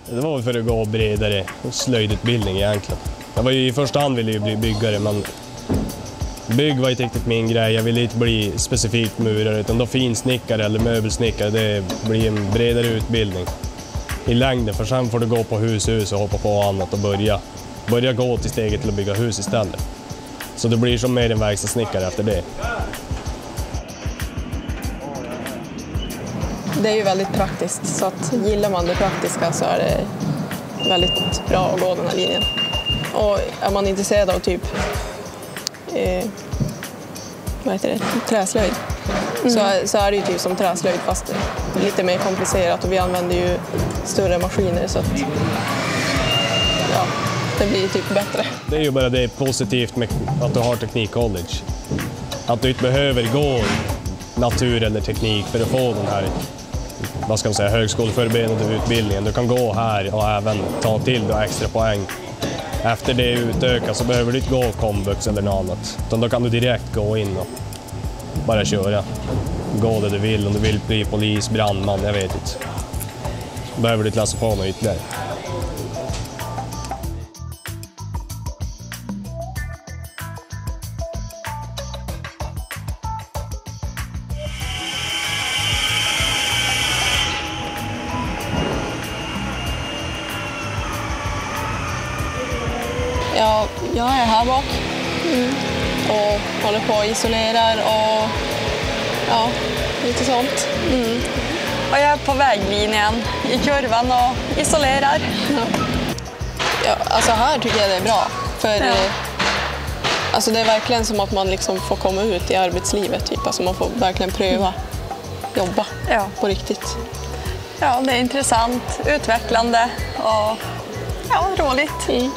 Det var för att gå bredare slöjdutbildning egentligen. Jag var ju i första hand ville ju bli byggare, men bygg var inte riktigt min grej. Jag ville inte bli specifikt murare, utan då finsnickare eller möbelsnickare, det blir en bredare utbildning i längden. För sen får du gå på hus och hoppa på annat och börja gå till steget till att bygga hus istället. Så det blir som mer en verkstadssnickare efter det. Det är ju väldigt praktiskt, så att gillar man det praktiska så är det väldigt bra att gå den här linjen. Och är man intresserad av typ träslöjd så är det ju typ som träslöjd fast lite mer komplicerat, och vi använder ju större maskiner så att det blir typ bättre. Det är ju bara det positivt med att du har teknikcollege. Att du inte behöver gå natur eller teknik för att få den här, vad ska man säga, högskoleförberedande utbildningen. Du kan gå här och även ta till dig extra poäng. Efter det utökas så behöver du inte gå komvux eller något annat. Utan då kan du direkt gå in och bara köra. Gå det du vill, om du vill bli polis, brandman, jag vet inte. Behöver du inte läsa på något ytterligare. Jag är här bak och håller på och isolerar och lite sånt. Och jag är på väglinjen i kurvan och isolerar. Ja, alltså här tycker jag det är bra. För alltså det är verkligen som att man liksom får komma ut i arbetslivet. Typ. Alltså man får verkligen pröva jobba på riktigt. Ja, det är intressant, utvecklande och roligt.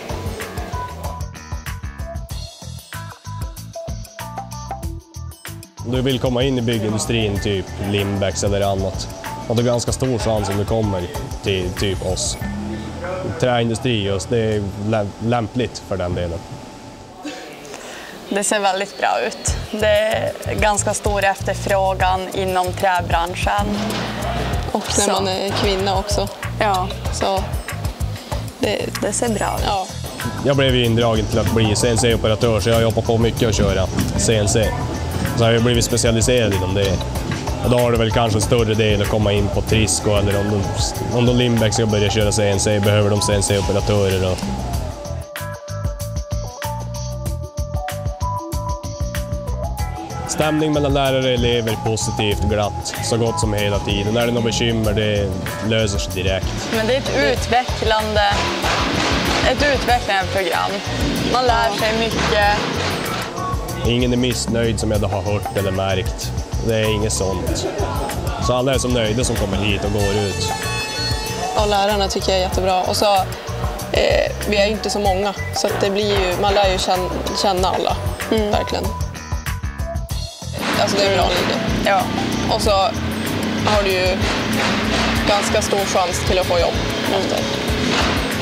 Om du vill komma in i byggindustrin, typ Limbex eller annat, och det är ganska stor chans om du kommer till typ oss. Träindustri just, det är lämpligt för den delen. Det ser väldigt bra ut. Det är ganska stor efterfrågan inom träbranschen. Och när man är kvinna också. Ja, så det ser bra ut. Ja. Jag blev ju indragen till att bli CNC-operatör, så jag jobbar på mycket att köra CNC. Så har jag blivit specialiserad inom det. Och då har det väl kanske en större del att komma in på Trisco, eller om de Limbex ska börja köra CNC behöver de CNC-operatörer. Stämning mellan lärare och elever positivt, glatt, så gott som hela tiden. Är det något bekymmer, det löser sig direkt. Men det är ett utvecklande program. Man lär sig mycket. Ingen är missnöjd som jag har hört eller märkt. Det är inget sånt. Så alla är så nöjda som kommer hit och går ut. Och lärarna tycker jag är jättebra. Och så, vi är ju inte så många, så att det blir ju, man lär ju känna alla, verkligen. Alltså det är en bra linje. Ja. Och så har du ju ganska stor chans till att få jobb efter.